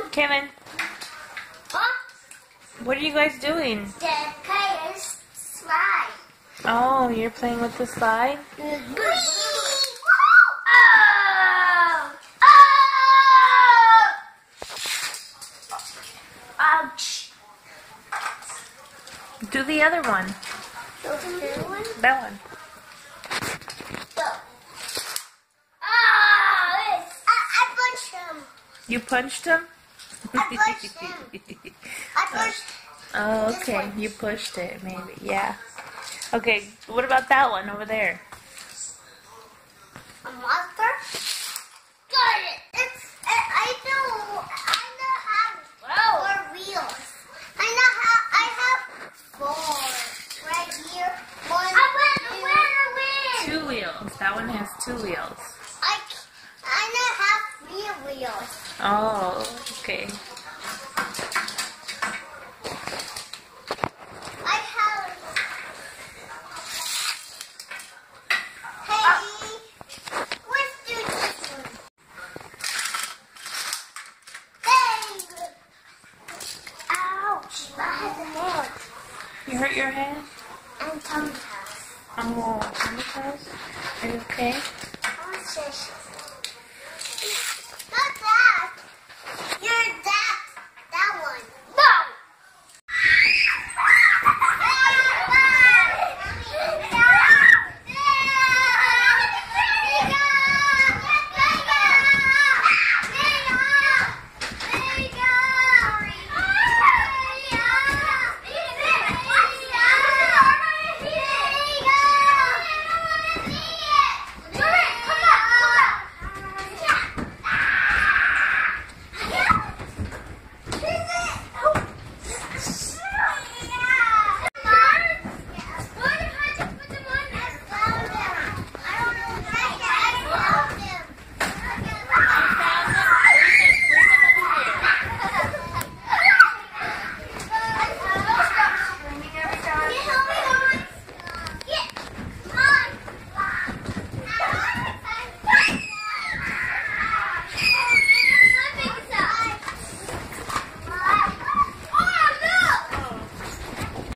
Kevin, Huh? what are you guys doing? The players slide. Oh, you're playing with the slide? Oh! Oh! Ouch. Do the other one. The other one? That one. Go. Oh, I punched him. You punched him? I punched him. I punched Oh, This okay. one. You pushed it, maybe. Yeah. Okay, what about that one over there? a monster. Got it. I know how four wheels. I have four right here. One, two. Two wheels. That one has two wheels. I know have 3 wheels. Oh, okay. I have. Hey, let's do this one. Hey. Ouch! I had the nail. You hurt your head? And tummy house. Oh, Tommy's house? Are you okay? What's this?